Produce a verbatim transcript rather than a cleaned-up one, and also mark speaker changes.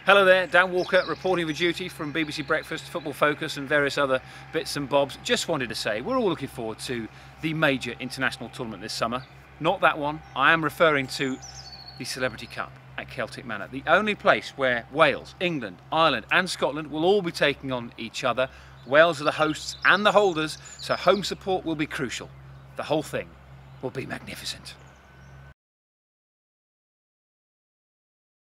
Speaker 1: Hello there, Dan Walker reporting for duty from B B C Breakfast, Football Focus and various other bits and bobs. Just wanted to say we're all looking forward to the major international tournament this summer. Not that one, I am referring to the Celebrity Cup at Celtic Manor, the only place where Wales, England, Ireland and Scotland will all be taking on each other. Wales are the hosts and the holders, so home support will be crucial. The whole thing will be magnificent.